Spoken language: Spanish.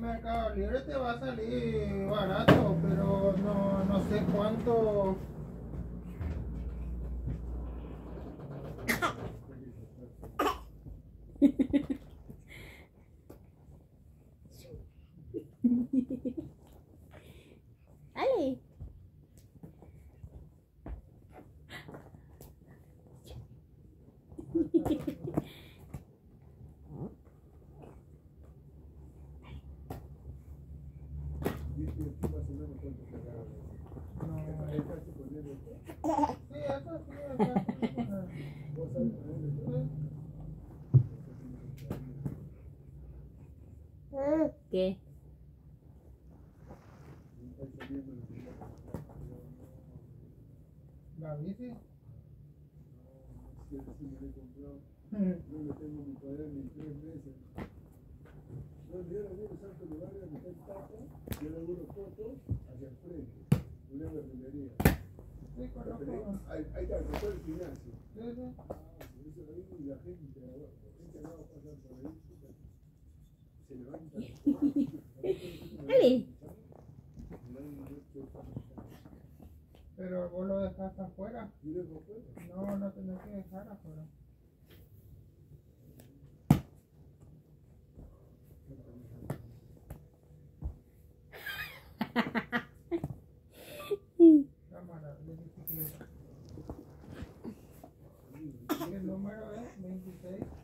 Mercado Libre te va a salir barato, pero no sé cuánto. Ale. ¿Qué? La bici. Yo le tengo mi cuaderno en 3 meses. No, yo le digo Santo Lugares, a mitad del taco, yo le hago una foto hacia el frente, una verdulería. Sí, conozco. Ahí está, todo el gimnasio. Sí, sí. Eso ahí, y la gente va a pasar por ahí, se levanta. Ale. Pero vos lo dejaste afuera. ¿Y dejo afuera? No, no tenés que dejar afuera. Cámara de bicicleta. Y el número es 26.